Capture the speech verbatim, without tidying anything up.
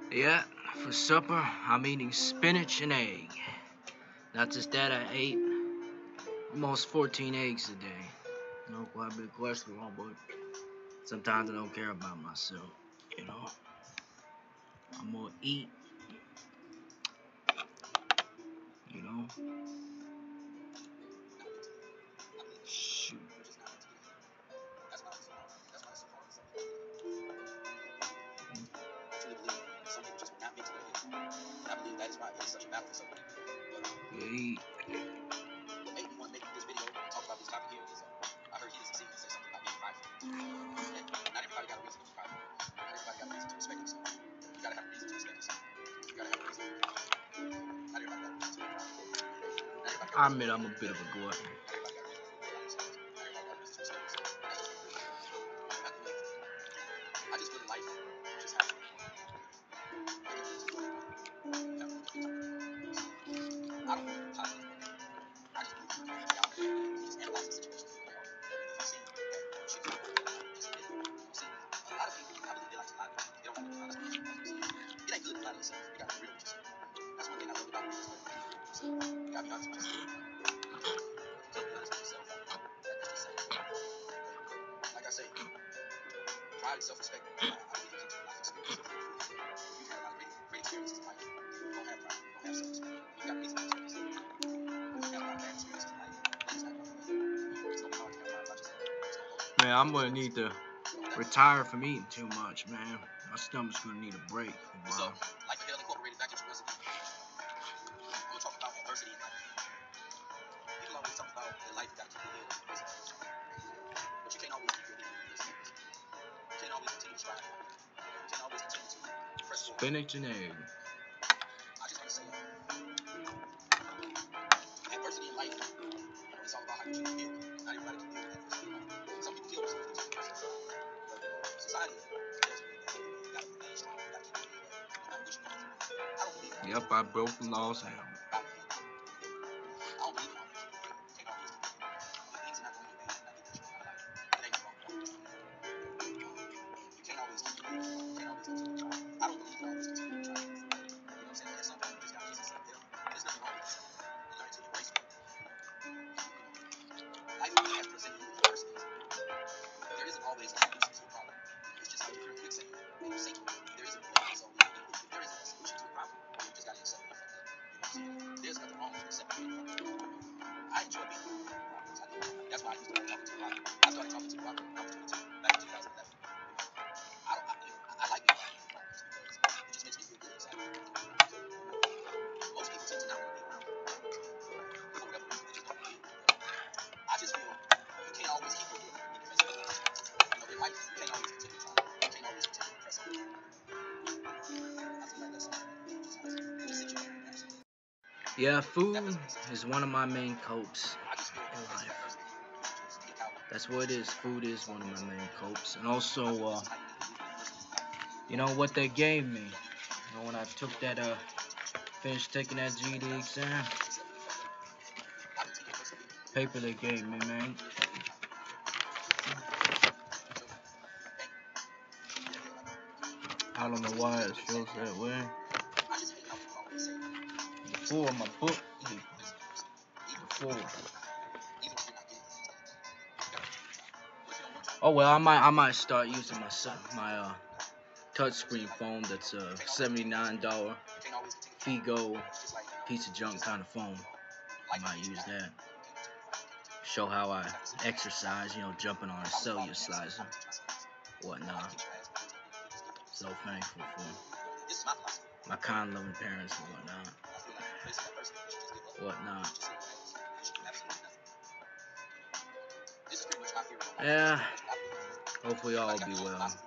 Yeah, for supper, I'm eating spinach and egg. Not just that, I ate almost fourteen eggs a day. You know, quite a bit of cholesterol, but sometimes I don't care about myself. You know, I'm gonna eat. You know, shoot. Yeah, eat. I admit I'm a bit of a glutton. Man, I'm gonna need to retire from eating too much, man. My stomach's gonna need a break for a while. Spinach and egg. Yep, I broke the laws out. Yeah, food is one of my main copes in life. That's what it is. Food is one of my main copes. And also, uh, you know what they gave me. You know, when I took that, uh, finished taking that G E D exam, paper they gave me, man. I don't know why it feels that way. Before my book, before. Oh well, I might, I might start using my son, my uh, touchscreen phone. That's a seventy-nine dollar Figo piece of junk kind of phone. I might use that. Show how I exercise, you know, jumping on a cellular slicer, whatnot. So thankful for my kind, loving parents and whatnot. Whatnot. Yeah. Hopefully all will be well.